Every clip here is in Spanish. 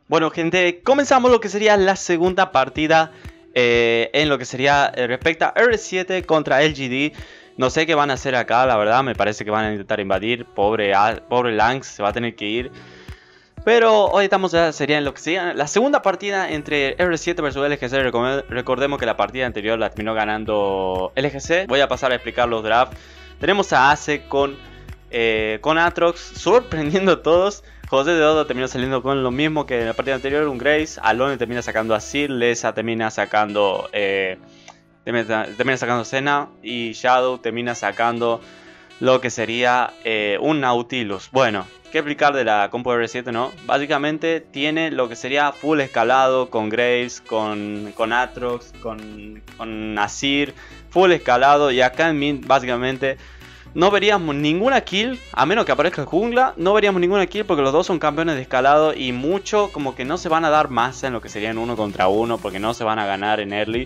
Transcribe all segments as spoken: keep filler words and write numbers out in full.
Bueno, gente, comenzamos lo que sería la segunda partida eh, en lo que sería eh, respecta a R siete contra L G D. No sé qué van a hacer acá, la verdad, me parece que van a intentar invadir. Pobre, pobre Lanx, se va a tener que ir. Pero hoy estamos ya sería en lo que sería la segunda partida entre R siete versus L G C. Recordemos que la partida anterior la terminó ganando L G C. Voy a pasar a explicar los drafts. Tenemos a Ace con, eh, con Aatrox, sorprendiendo a todos. José de Odo terminó saliendo con lo mismo que en la partida anterior, un Grace. Alone termina sacando a Sir, Lesa termina sacando eh, termina, termina sacando Senna. Y Shadow termina sacando lo que sería eh, un Nautilus. Bueno, ¿qué explicar de la compo R siete, no? Básicamente tiene lo que sería full escalado con Graves, con, con Aatrox, con, con Azir. Full escalado, y acá en mid básicamente no veríamos ninguna kill, a menos que aparezca el jungla. No veríamos ninguna kill porque los dos son campeones de escalado y mucho como que no se van a dar masa en lo que serían uno contra uno, porque no se van a ganar en early.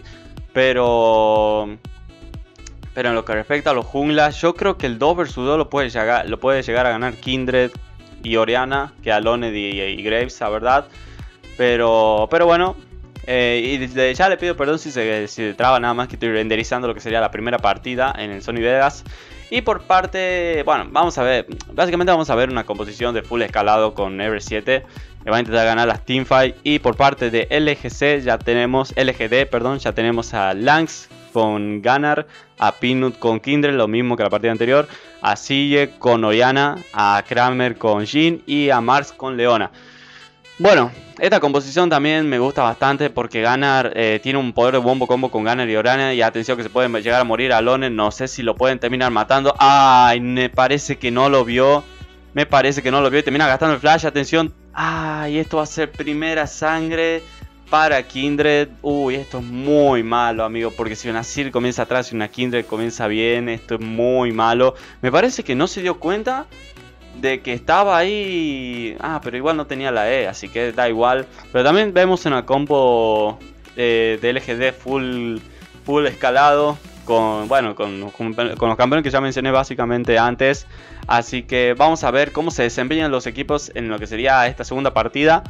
Pero pero en lo que respecta a los junglas, yo creo que el dos versus dos lo puede llegar, lo puede llegar a ganar Kindred y Orianna, que Alone y, y Graves, la verdad. Pero, pero bueno, eh, y desde ya le pido perdón si se, si se traba, nada más que estoy renderizando lo que sería la primera partida en el Sony Vegas. Y por parte, bueno, vamos a ver, básicamente vamos a ver una composición de full escalado con R siete. Que va a intentar ganar las teamfight. Y por parte de L G C ya tenemos, L G D, perdón, ya tenemos a Lanx con Gunnar, a Peanut con Kindred, lo mismo que la partida anterior, a Sille con Orianna, a Kramer con Jhin y a Mars con Leona. Bueno, esta composición también me gusta bastante porque Gunnar eh, tiene un poder de bombo combo con Gunnar y Orianna. Y atención que se pueden llegar a morir a Alone, no sé si lo pueden terminar matando. Ay, me parece que no lo vio, me parece que no lo vio y termina gastando el flash, atención. Ay, esto va a ser primera sangre para Kindred. Uy, esto es muy malo, amigo, porque si una Sir comienza atrás y una Kindred comienza bien, esto es muy malo. Me parece que no se dio cuenta de que estaba ahí. Ah, pero igual no tenía la E, así que da igual. Pero también vemos en la compo eh, de L G D full, full escalado. Con, bueno, con, con, con los campeones que ya mencioné básicamente antes. Así que vamos a ver cómo se desempeñan los equipos en lo que sería esta segunda partida.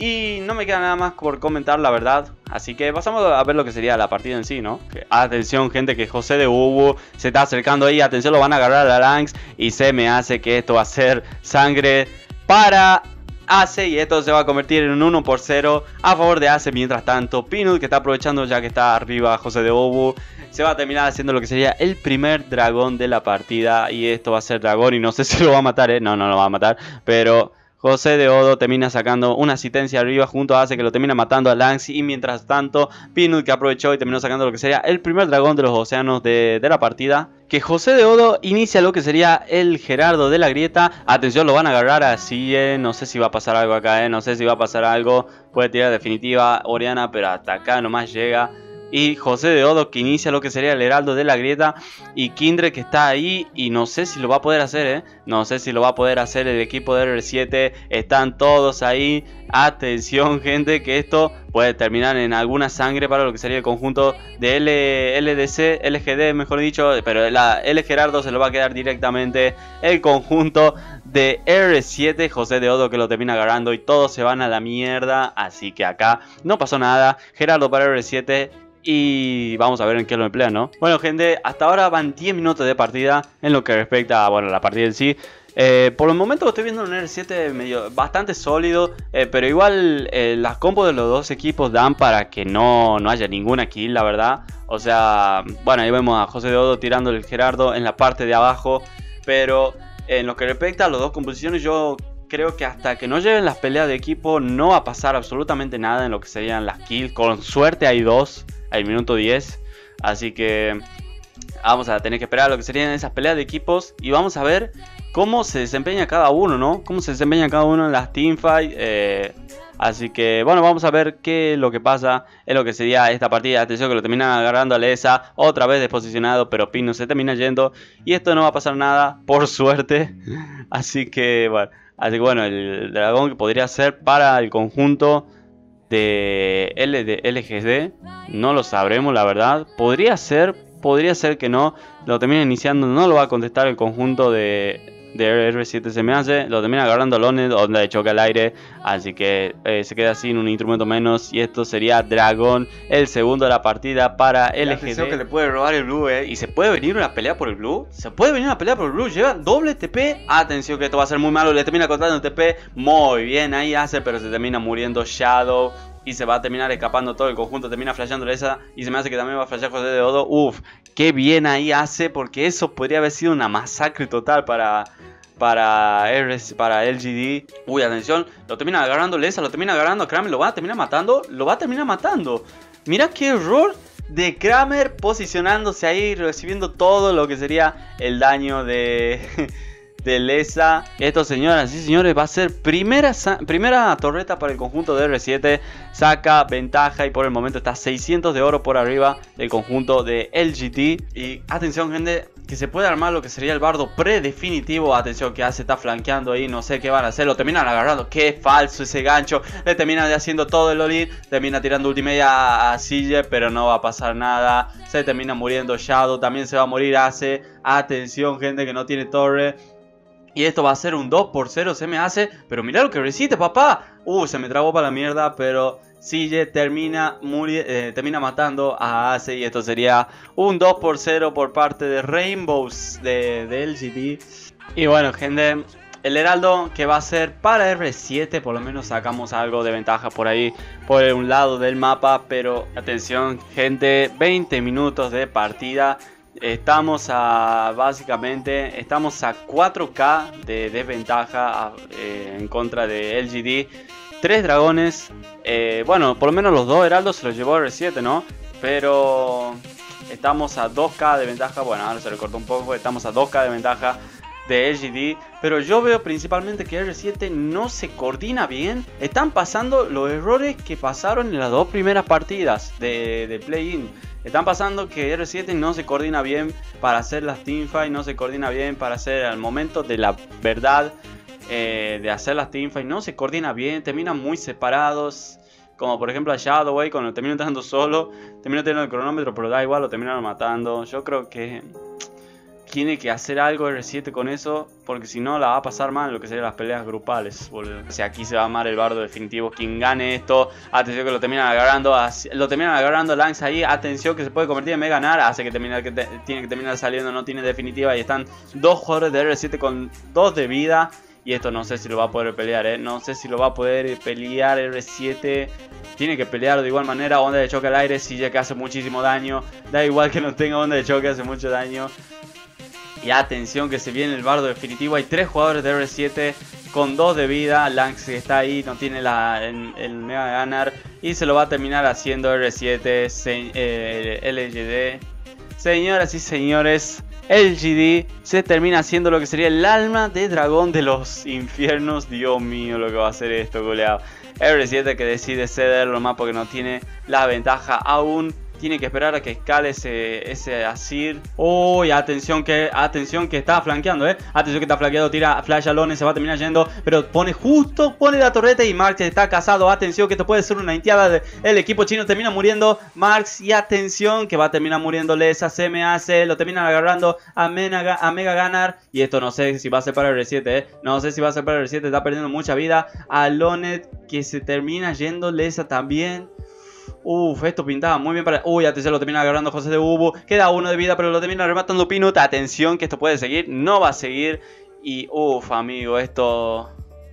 Y no me queda nada más por comentar, la verdad. Así que pasamos a ver lo que sería la partida en sí, ¿no? Que, atención, gente, que José de Ubu se está acercando ahí. Atención, lo van a agarrar a la Lanx. Y se me hace que esto va a ser sangre para Ace. Y esto se va a convertir en un uno por cero a favor de Ace. Mientras tanto, Peanut, que está aprovechando ya que está arriba José de Ubu, se va a terminar haciendo lo que sería el primer dragón de la partida. Y esto va a ser dragón y no sé si lo va a matar, ¿eh? No, no lo va a matar, pero José de Odo termina sacando una asistencia arriba junto a Ace, que lo termina matando a Lanx. Y mientras tanto, Peanut, que aprovechó y terminó sacando lo que sería el primer dragón de los océanos de, de la partida. Que José de Odo inicia lo que sería el Gerardo de la grieta. Atención, lo van a agarrar así, eh. No sé si va a pasar algo acá, eh. No sé si va a pasar algo. Puede tirar definitiva Orianna, pero hasta acá nomás llega. Y José de Odo, que inicia lo que sería el heraldo de la grieta. Y Kindred, que está ahí y no sé si lo va a poder hacer, eh. No sé si lo va a poder hacer el equipo de R siete. Están todos ahí. Atención, gente, que esto puede terminar en alguna sangre para lo que sería el conjunto de L, L D C, L G D, mejor dicho. Pero la L Gerardo se lo va a quedar directamente el conjunto de R siete. José de Odo, que lo termina agarrando y todos se van a la mierda. Así que acá no pasó nada. Gerardo para R siete. Y vamos a ver en qué lo emplea, ¿no? Bueno, gente, hasta ahora van diez minutos de partida en lo que respecta a, bueno, la partida en sí. Eh, por el momento estoy viendo un R siete medio, bastante sólido, eh, pero igual eh, las combos de los dos equipos dan para que no, no haya ninguna kill, la verdad. O sea, bueno, ahí vemos a José de Odo tirando el Gerardo en la parte de abajo. Pero en lo que respecta a las dos composiciones, yo creo que hasta que no lleguen las peleas de equipo no va a pasar absolutamente nada en lo que serían las kills. Con suerte hay dos al minuto diez. Así que vamos a tener que esperar a lo que serían esas peleas de equipos. Y vamos a ver cómo se desempeña cada uno, ¿no? Cómo se desempeña cada uno en las teamfights. Eh, así que, bueno, vamos a ver qué es lo que pasa en lo que sería esta partida. Atención, que lo terminan agarrando a Lesa. Otra vez desposicionado, pero Pino se termina yendo. Y esto no va a pasar nada, por suerte. Así que, bueno. Así que, bueno, el dragón que podría ser para el conjunto de L de L G D, no lo sabremos, la verdad. Podría ser, podría ser que no. Lo termina iniciando, no lo va a contestar el conjunto de de R siete se me hace. Lo termina agarrando Lonet, onda de choque al aire. Así que eh, se queda sin un instrumento menos. Y esto sería Dragón, el segundo de la partida para L G D. Que le puede robar el blue, eh. Y se puede venir una pelea por el blue. Se puede venir una pelea por el blue. Lleva doble T P. Atención que esto va a ser muy malo. Le termina cortando T P. Muy bien ahí hace, pero se termina muriendo Shadow. Y se va a terminar escapando todo el conjunto. Termina flasheando esa. Y se me hace que también va a flashear José de Odo. Uf, qué bien ahí hace. Porque eso podría haber sido una masacre total para... Para, R para L G D. Uy, atención. Lo termina agarrando Lesa. Lo termina agarrando a Kramer. Lo va a terminar matando. Lo va a terminar matando. Mira qué error de Kramer posicionándose ahí. Recibiendo todo lo que sería el daño de... de Lesa. Esto, señoras y señores, va a ser primera, primera torreta para el conjunto de R siete. Saca ventaja y por el momento está seiscientos de oro por arriba del conjunto de L G D. Y atención, gente, que se puede armar lo que sería el bardo predefinitivo. Atención que hace, está flanqueando ahí, no sé qué van a hacer. Lo terminan agarrando, qué falso ese gancho. Le terminan haciendo todo el all-in. Termina tirando ultimate a, a Sille, pero no va a pasar nada. Se termina muriendo Shadow, también se va a morir Ace. Atención, gente, que no tiene torre. Y esto va a ser un dos por cero, se me hace. Pero mirá lo que resiste, papá. Uh, se me trabó para la mierda, pero Sille termina, eh, termina matando a Ace. Y esto sería un dos por cero por parte de Rainbows de, de L G D. Y bueno, gente, el heraldo que va a ser para R siete. Por lo menos sacamos algo de ventaja por ahí, por un lado del mapa. Pero atención, gente, veinte minutos de partida. Estamos a, básicamente, estamos a cuatro K de desventaja a, eh, en contra de L G D. Tres dragones, eh, bueno, por lo menos los dos heraldos se los llevó R siete, ¿no? Pero estamos a dos K de ventaja, bueno, ahora se recortó un poco, estamos a dos K de ventaja de L G D. Pero yo veo principalmente que R siete no se coordina bien. Están pasando los errores que pasaron en las dos primeras partidas de, de play-in. Están pasando que R siete no se coordina bien para hacer las teamfights, no se coordina bien para hacer al momento de la verdad eh, de hacer las teamfights, no se coordina bien, terminan muy separados. Como por ejemplo a Shadowway, cuando termina entrando solo, termina teniendo el cronómetro, pero da igual, lo terminaron matando. Yo creo que tiene que hacer algo R siete con eso, porque si no la va a pasar mal en lo que serían las peleas grupales, boludo. O sea, aquí se va a armar el bardo definitivo. Quien gane esto, atención que lo terminan agarrando, lo terminan agarrando Lance ahí. Atención que se puede convertir en Mega Nar, hace que, termine, que te, tiene que terminar saliendo, no tiene definitiva. Y están dos jugadores de R siete con dos de vida. Y esto no sé si lo va a poder pelear, eh. No sé si lo va a poder pelear R siete. Tiene que pelear de igual manera. Onda de choque al aire, Sille que hace muchísimo daño. Da igual que no tenga onda de choque, hace mucho daño. Y atención que se viene el bardo definitivo. Hay tres jugadores de R siete con dos de vida. Lance que está ahí, no tiene la, el, el mega ganar. Y se lo va a terminar haciendo R siete, se, eh, L G D. Señoras y señores, L G D se termina haciendo lo que sería el alma de dragón de los infiernos. Dios mío, lo que va a hacer esto, goleado. R siete que decide cederlo más porque no tiene la ventaja aún. Tiene que esperar a que escale ese, ese Azir. Uy, atención que, atención que está flanqueando, eh. Atención que está flanqueado, tira flash a Lone, se va a terminar yendo. Pero pone justo, pone la torreta y Marx está casado. Atención que esto puede ser una intiada del equipo chino. Termina muriendo Marx y atención que va a terminar muriendo Lesa. Se me hace, lo terminan agarrando a, Mena, a Mega Ganar. Y esto no sé si va a ser para R siete, eh. No sé si va a ser para R siete, está perdiendo mucha vida. A Lonet que se termina yendo Lesa también. Uf, esto pintaba muy bien para... Uy, atención, lo termina agarrando José de Ubu. Queda uno de vida, pero lo termina rematando Pinut. Atención, que esto puede seguir. No va a seguir. Y, uf, amigo, esto...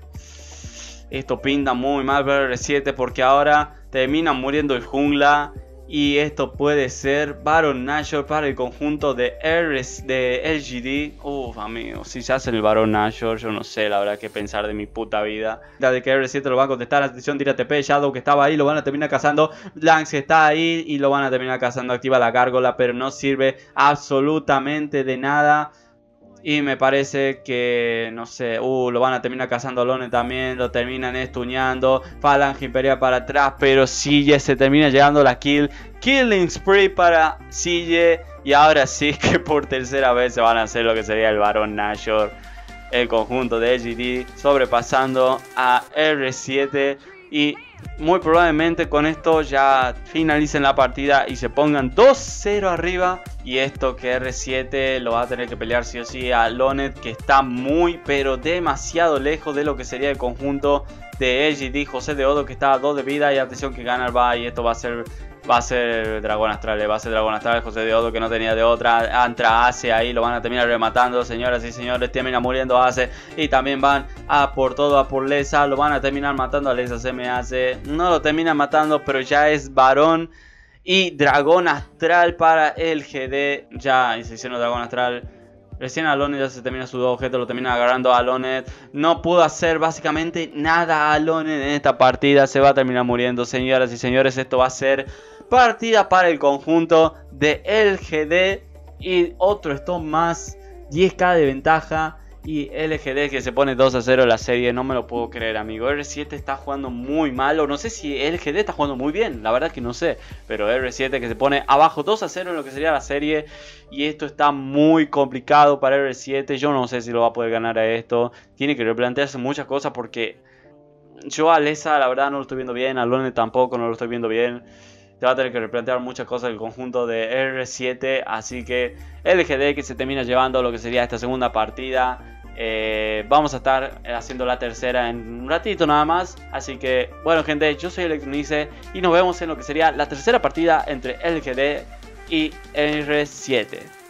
Esto pinta muy mal para R siete porque ahora termina muriendo el jungla. Y esto puede ser Baron Nashor para el conjunto de, R de L G D. Uff, amigo, si se hace el Baron Nashor, yo no sé la verdad qué pensar de mi puta vida. Desde que R siete lo va a contestar, atención, tira T P, Shadow que estaba ahí, lo van a terminar cazando. Lance está ahí y lo van a terminar cazando. Activa la gárgola, pero no sirve absolutamente de nada. Y me parece que, no sé, uh, lo van a terminar cazando a Lone también. Lo terminan estuñando. Falange Imperial para atrás. Pero Sille se termina llegando la kill. Killing Spree para Sille. Y ahora sí que por tercera vez se van a hacer lo que sería el Baron Nashor. El conjunto de L G D sobrepasando a R siete. Y muy probablemente con esto ya finalicen la partida y se pongan dos cero arriba. Y esto que R siete lo va a tener que pelear sí o sí a Lonet, que está muy pero demasiado lejos de lo que sería el conjunto de L G D. José de Odo que está a dos de vida, y atención que gana el va, y esto va a ser... Va a ser Dragón Astral, va a ser Dragón Astral. José de Odo que no tenía de otra. Entra Ace ahí, lo van a terminar rematando. Señoras y señores, termina muriendo Ace. Y también van a por todo, a por Lesa. Lo van a terminar matando a Lesa. Se me hace. No lo terminan matando, pero ya es varón. Y Dragón Astral para el G D. Ya se hicieron Dragón Astral. Recién Alonet ya se termina su dos objetos, lo termina agarrando a Alonet. No pudo hacer básicamente nada a Alonet en esta partida. Se va a terminar muriendo, señoras y señores. Esto va a ser partida para el conjunto de L G D. Y otro stop más, diez k de ventaja. Y L G D que se pone dos a cero en la serie. No me lo puedo creer, amigo. R siete está jugando muy mal. O no sé si L G D está jugando muy bien. La verdad que no sé. Pero R siete que se pone abajo dos a cero en lo que sería la serie. Y esto está muy complicado para R siete. Yo no sé si lo va a poder ganar a esto. Tiene que replantearse muchas cosas porque yo a Lesa la verdad no lo estoy viendo bien. A Lone tampoco no lo estoy viendo bien. Te va a tener que replantear muchas cosas el conjunto de R siete. Así que L G D que se termina llevando lo que sería esta segunda partida. Eh, vamos a estar haciendo la tercera en un ratito nada más. Así que bueno gente, yo soy Electronice y nos vemos en lo que sería la tercera partida entre L G D y R siete.